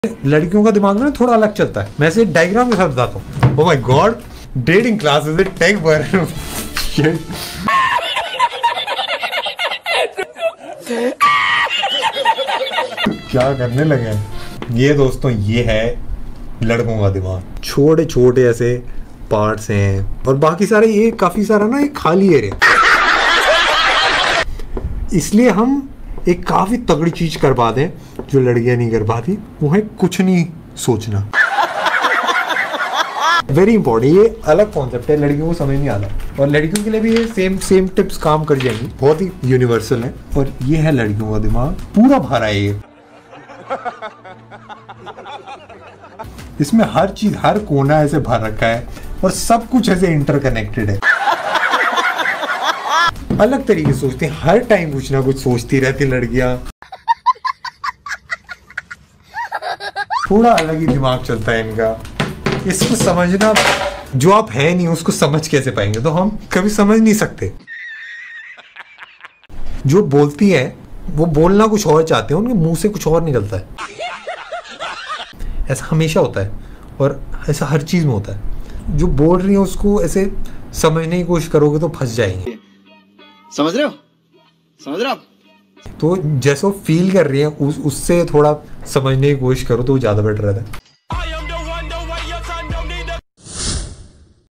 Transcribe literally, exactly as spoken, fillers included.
लड़कियों का दिमाग में थोड़ा अलग चलता है। मैं इसे डायग्राम के साथ बताता हूँ। Oh my god, dating class is it tech पर क्या करने लगे ये दोस्तों। ये है लड़कों का दिमाग। छोटे छोटे ऐसे पार्ट्स हैं और बाकी सारे ये काफी सारा ना एक खाली एरिया। इसलिए हम एक काफी तगड़ी चीज कर पाते हैं जो लड़कियां नहीं कर पाती, वो है कुछ नहीं सोचना। वेरी इंपॉर्टेंट, ये अलग कॉन्सेप्ट है, लड़कियों को समझ नहीं आता और लड़कियों के लिए भी ये सेम सेम टिप्स काम कर जाएंगी, बहुत ही यूनिवर्सल है। और ये है लड़कियों का दिमाग, पूरा भरा है ये। इसमें हर चीज, हर कोना ऐसे भर रखा है और सब कुछ ऐसे इंटरकनेक्टेड है। अलग तरीके से सोचते हैं, हर टाइम कुछ ना कुछ सोचती रहती लड़कियां। थोड़ा अलग ही दिमाग चलता है इनका। इसको समझना, जो आप है नहीं उसको समझ कैसे पाएंगे, तो हम कभी समझ नहीं सकते। जो बोलती है वो बोलना कुछ और चाहते हैं, उनके मुंह से कुछ और निकलता है। ऐसा हमेशा होता है और ऐसा हर चीज में होता है। जो बोल रही है उसको ऐसे समझने की कोशिश करोगे तो फंस जाएंगे। समझ रहे हो समझ रहे हो तो जैसे वो फील कर रही है उस उससे थोड़ा समझने की कोशिश करो तो ज्यादा बेटर रहता है।